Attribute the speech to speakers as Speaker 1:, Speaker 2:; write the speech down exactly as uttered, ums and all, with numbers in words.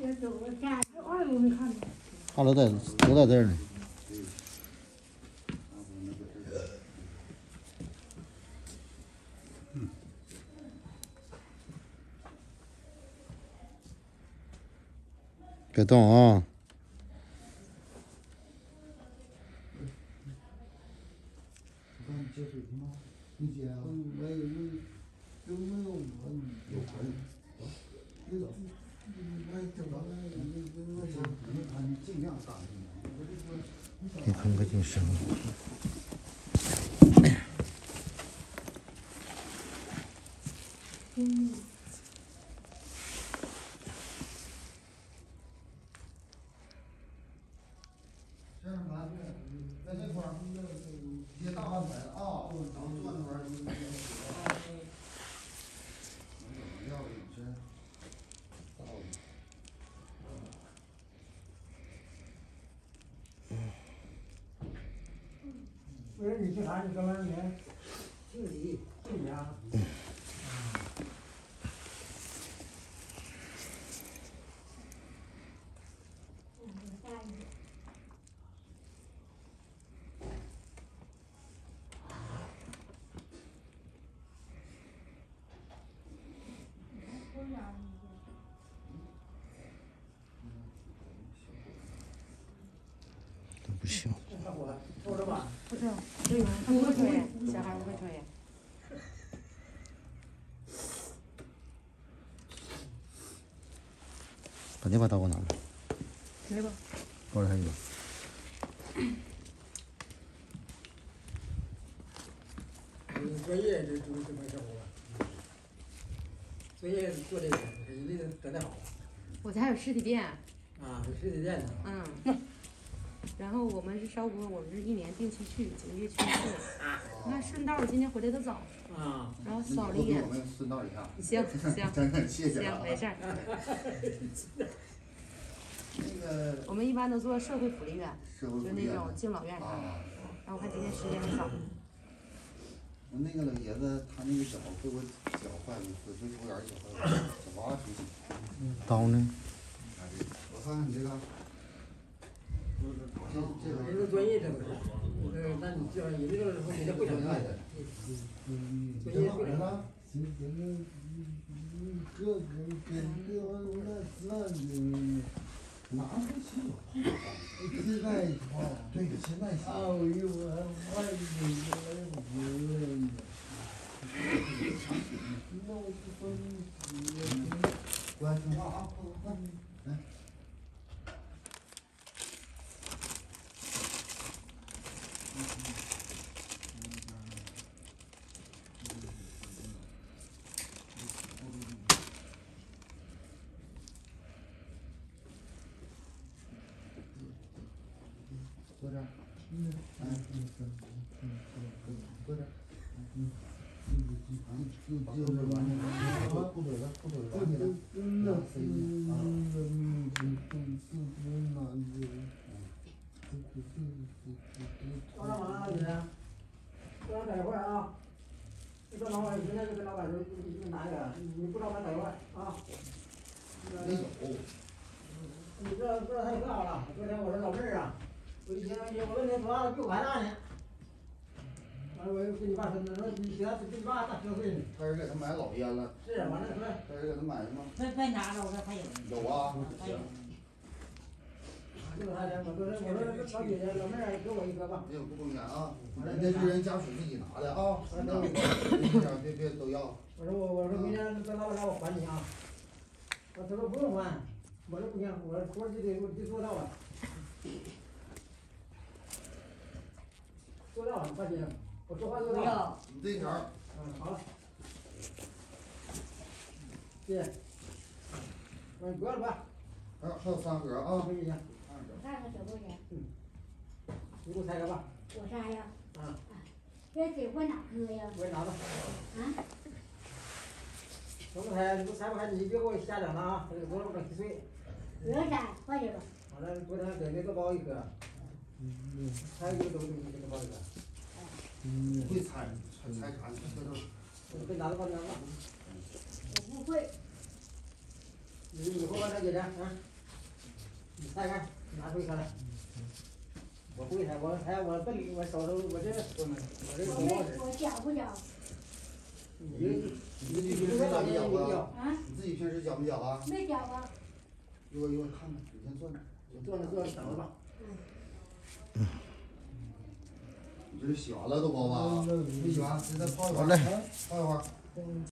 Speaker 1: 他都在都在这儿呢。嗯。别动啊！
Speaker 2: 接水瓶吗？你接啊？没有，有有没有我有可以。那个，那这个，那行，你尽量打进来。
Speaker 1: 你看个挺深。
Speaker 3: 嗯。
Speaker 2: 这样吧，在这块儿，别大半排啊，然后转圈儿。要的是到的。
Speaker 4: 不是你去啥？你哥们儿名？姓李，姓李啊。
Speaker 1: 都不行。
Speaker 4: 抽着吧。
Speaker 3: 不抽，不会抽烟，小孩不会抽烟。
Speaker 1: 把那把刀给我拿来。
Speaker 3: 来吧。
Speaker 1: 我这还有。
Speaker 4: 专业这这这帮小伙伴，专业做这个，人家得得好。
Speaker 3: 我家有实体店。
Speaker 4: 啊，有实体店的。
Speaker 3: 嗯。然后我们是烧锅，我们是一年定期去，几个月去一次。那顺道今天回来的早。啊。然后扫了一眼。
Speaker 2: 我们顺道一下。
Speaker 3: 行行。
Speaker 2: 真的谢谢
Speaker 3: 行，没事儿。
Speaker 2: 那个。
Speaker 3: 我们一般都做社会福利院，就那种敬老院啥的。然后我看今天时间还早。
Speaker 2: 我那个老爷子，他那个脚被我脚坏了，腿腿抽眼儿脚坏了，脚娃出血。
Speaker 1: 刀呢？
Speaker 2: 我看看你这个。这这
Speaker 4: 人家专业这个，呃，那你这人家这个人家会整的。专业会整的。
Speaker 2: 拿不起，现在对，现在行。哎呦，我外面来不了。那我就分，乖听话啊，快快来。坐这儿，嗯，哎，嗯，坐这儿，嗯，嗯，就就就完了，不走了，不走了，完了，嗯，啊，嗯，嗯，嗯，嗯，
Speaker 4: 老板啊，你，老板等一会儿啊，你跟老板现在就跟老板说，你你拿一个，你不老板等一会儿啊。
Speaker 2: 没有。
Speaker 4: 你这这太可好了，昨天我说老妹儿啊。我以前我问你多大比我还大呢，完了我又跟你爸说，说你比他比你爸大十岁呢。
Speaker 2: 他是给他买老烟了。
Speaker 4: 是，完了说。
Speaker 2: 他是给他买什么？
Speaker 5: 再再拿着，我说还有。
Speaker 2: 有啊。
Speaker 5: 行。
Speaker 4: 就是他的，我说我说老姐姐老妹儿给我一个吧。
Speaker 2: 没有不中间啊，人家是人家属自己拿的啊，那别别都要。
Speaker 4: 我说我我说明天跟老板让我还你啊，他说不用还，我说不行，我说活就得我得做到了。做到，你放心，我说话做到。
Speaker 2: 你这条。
Speaker 4: 嗯，好了。谢谢。嗯，不要了吧。
Speaker 2: 还有还有三盒啊。
Speaker 4: 没意见。
Speaker 6: 三个小多钱。
Speaker 4: 嗯。你给我拆开吧。
Speaker 6: 我拆呀。
Speaker 4: 啊。
Speaker 6: 这得我哪颗呀？
Speaker 4: 我拿吧。
Speaker 6: 啊。
Speaker 4: 怎么拆？你不拆不开，你别给我瞎整了啊！这个多了不整稀碎。
Speaker 6: 不用拆，快点吧。
Speaker 4: 完了，昨天给那个包一颗。嗯。还有一个东西，给他包一个。
Speaker 2: 不会拆，拆拆啥？你这都。
Speaker 4: 我给拿到包间了。
Speaker 6: 我不会。
Speaker 4: 你以后帮他姐姐啊。 你猜看，拿柜台来。我柜台，我还我本里我手头我这我这
Speaker 6: 我
Speaker 4: 手铐是。
Speaker 6: 没我教不教？
Speaker 2: 你你自己平时教没教过？
Speaker 6: 啊？
Speaker 2: 你自己平时教没教啊？
Speaker 6: 没教过。
Speaker 2: 一会儿一会儿看看，你先坐那，
Speaker 4: 坐那坐那等着吧。
Speaker 2: 你这是洗完了都包吧？没洗完，现在泡一会儿。
Speaker 1: 好嘞。
Speaker 2: 泡一会儿。